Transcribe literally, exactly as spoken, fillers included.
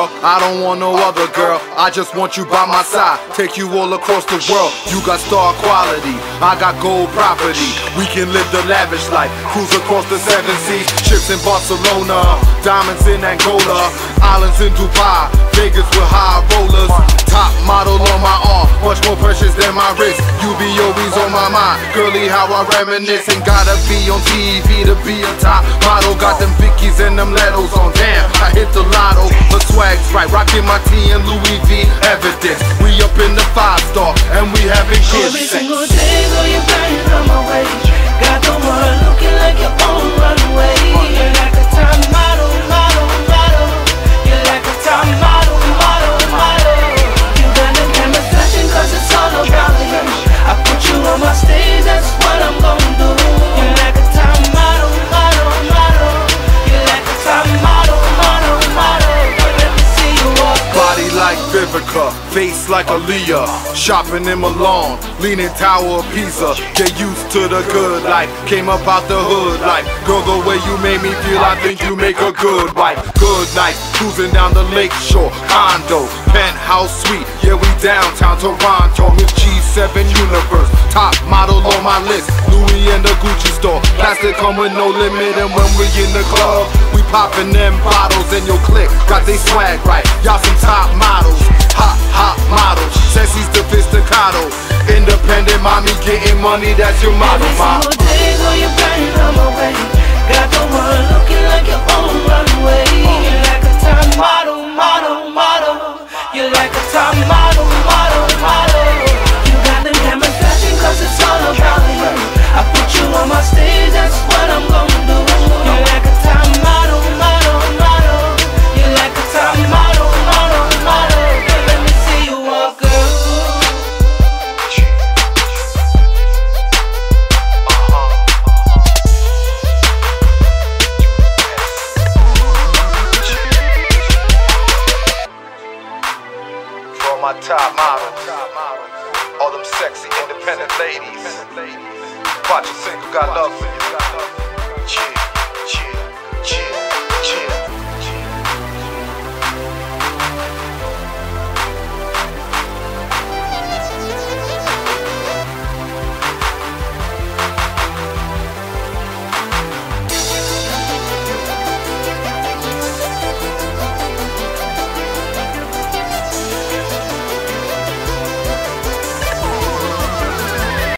girl, I don't want no other girl. I just want you by my side, take you all across the world. You got star quality, I got gold property. We can live the lavish life, cruise across the seven seas. Trips in Barcelona, diamonds in Angola, islands in Dubai, Vegas with high rollers. Top model on my arm, much more precious than my wrist. You be always on my mind, girlie, how I reminisce. Ain't gotta be on T V to be a top model. Got them Vickies and them Letos on, damn, I hit the lotto. The swag's right, rocking my T and Louis V evidence. We up in the five star and we having kids. Every single day, though you're burning on my way. Got the world looking like your own runway. You're like a top model, model, model. You're like a top model, model, model. You got them cameras flashing cause it's all about you. I put you on my stage, that's what I'm gonna do. You're like a top model, model, model. You're like a top model, model, model. Let me see you walk. Body like Vivica, face like Aaliyah. Shopping in Milan, leaning Tower of Pisa. Get used to the good life, came up out the hood like. Girl, the way you made me feel, I think you make a good wife. Good night, cruising down the lake shore, condo, penthouse suite. Yeah, we downtown Toronto, Miss G seven universe. Top model on my list, Louis and the Gucci store. Plastic come with no limit, and when we in the club, we popping them bottles in your clique. Got they swag right, y'all some top models. Hot, hot models, sexy sophisticato. Independent mommy getting money, that's your model, mom. Every single day, though you're burning on my way. Got the world looking like your own runway. You're like a top model, model, model. You're like a top model, model, model. You got them cameras flashing cause it's all about you. I put you on my stage, that's what I'm gonna do. You're like a top model, model, model. You're like a top model, model, model. Let me see you walk, girl. My top models, all them sexy independent ladies. Watch your single, got love for you.